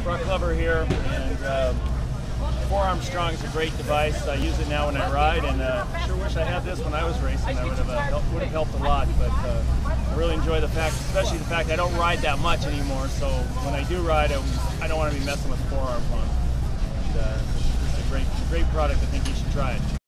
Broc Glover here, and Forearm Strong is a great device. I use it now when I ride, and sure wish I had this when I was racing. I would have helped a lot, but I really enjoy the fact, especially the fact I don't ride that much anymore. So when I do ride, I don't want to be messing with forearm on. And, it's a great product. I think you should try it.